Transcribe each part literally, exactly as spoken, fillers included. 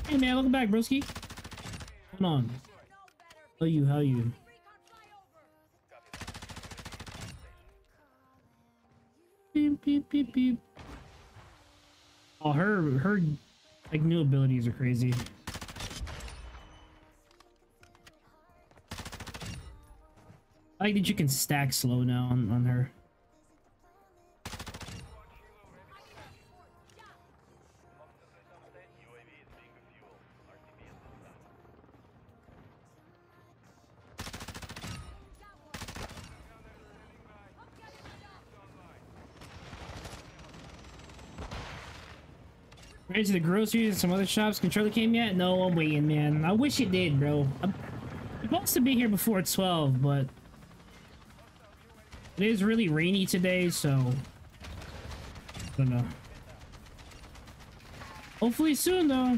Hey man, welcome back, broski. Hold on. How you? How you? Beep beep beep beep. Oh, her her like new abilities are crazy. I like that you can stack slow now on, on her. Ran to the groceries and some other shops. Controller came yet? No, I'm waiting, man. I wish it did, bro. I'm supposed to be here before twelve, but it is really rainy today, so I don't know. Hopefully soon, though.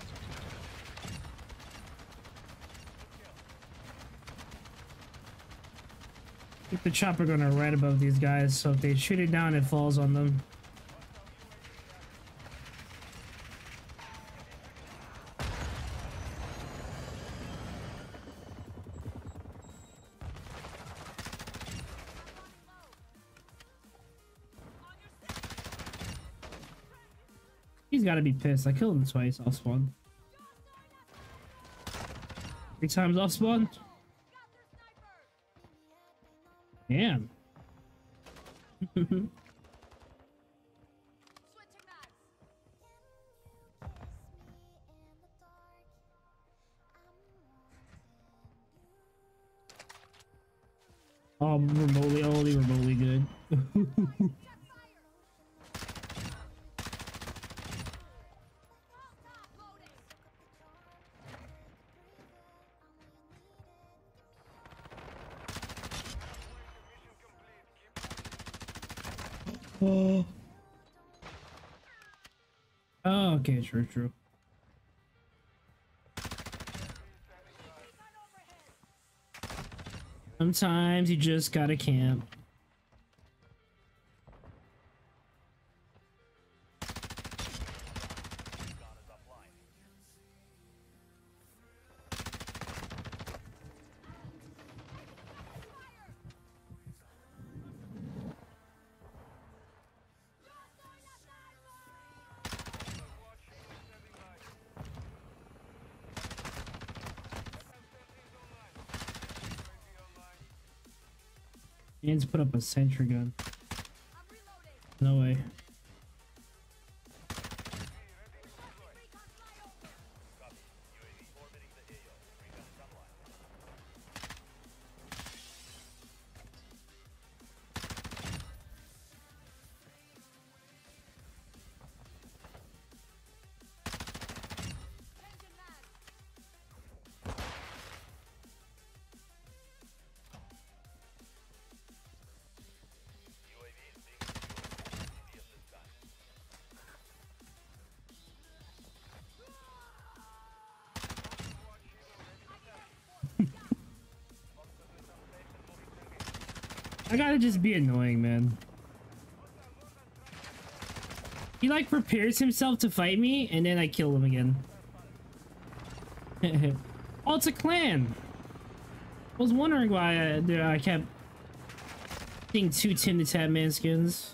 Keep the chopper gonna right above these guys, so if they shoot it down, it falls on them. He's gotta be pissed. I killed him twice off spawn. Three times off spawn? Damn. Oh, remotely, only remotely good. Oh. Oh, okay, true, true. Sometimes you just gotta camp. Man's put up a sentry gun. No way. I gotta just be annoying, man. He like prepares himself to fight me, and then I kill him again. Oh, it's a clan. I was wondering why I, I kept seeing two Tim the Tatman skins.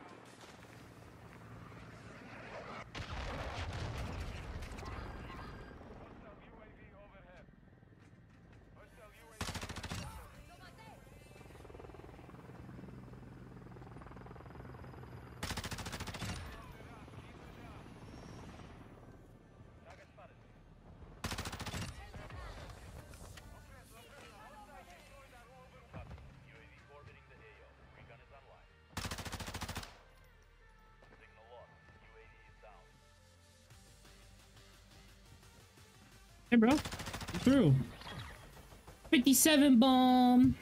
Hey, bro. I'm through. fifty-seven bomb.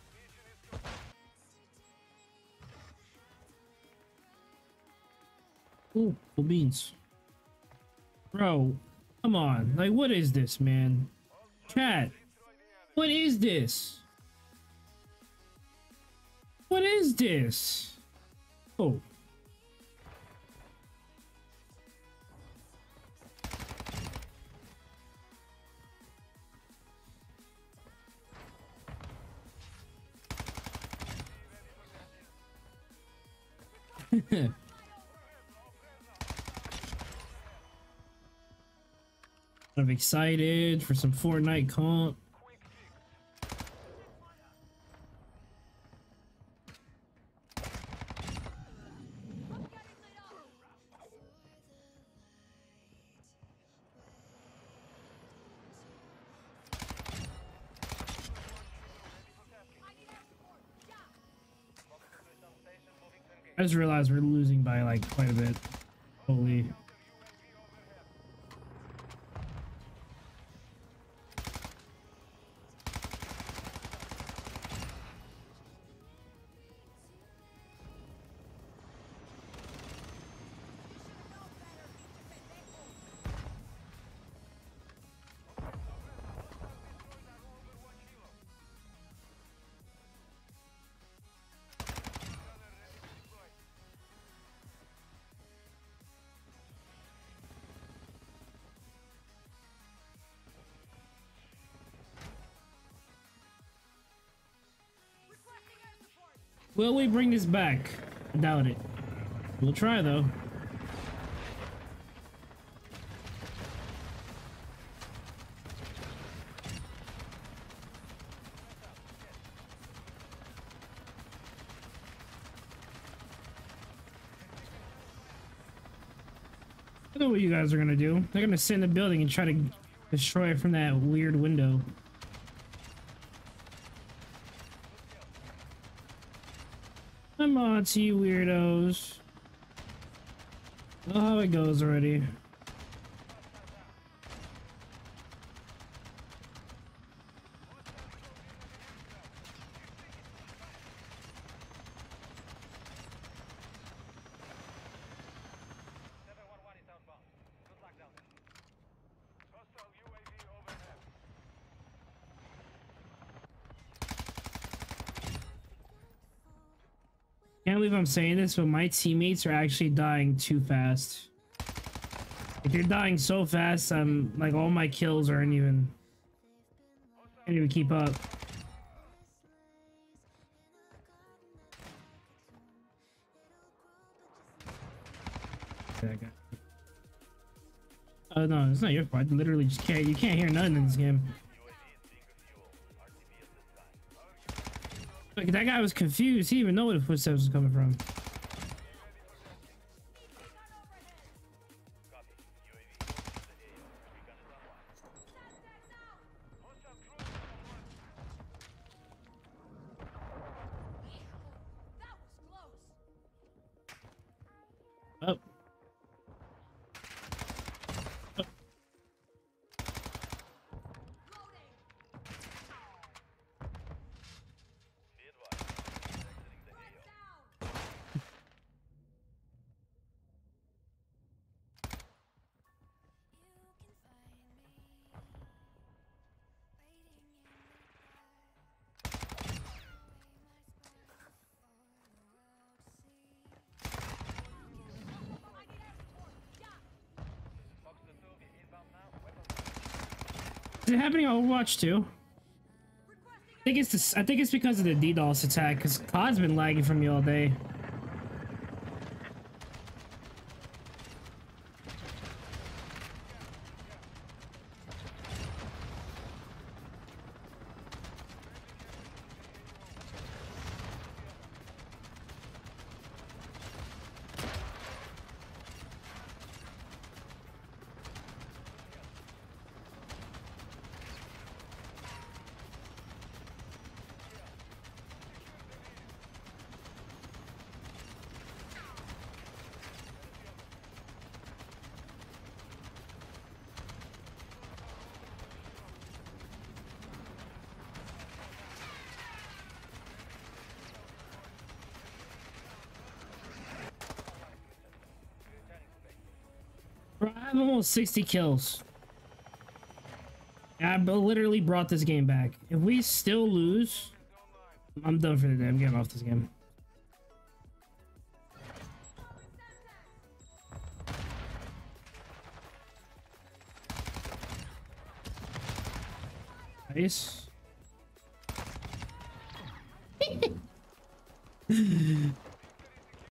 Ooh, full beans. Bro, come on. Like, what is this, man? Chat. What is this? What is this? Oh. I'm excited for some Fortnite comp. I just realized we're losing by like quite a bit. Holy. Will we bring this back? I doubt it. We'll try though. I know what you guys are gonna do. They're gonna sit in the building and try to destroy it from that weird window. Come on to you weirdos. Oh, how it goes already. Can't believe I'm saying this, but my teammates are actually dying too fast. Like, they're dying so fast, I'm like, all my kills aren't even. Can't even keep up. Oh no, it's not your fault. I literally just can't. You can't hear nothing in this game. Like, that guy was confused. He didn't even know where the footsteps was coming from. Oh. Oh. Is it happening on Overwatch too? I think it's this, I think it's because of the DDoS attack, because C O D's been lagging for me all day. Bro, I have almost sixty kills. I literally brought this game back. If we still lose, I'm done for the day. I'm getting off this game. Nice.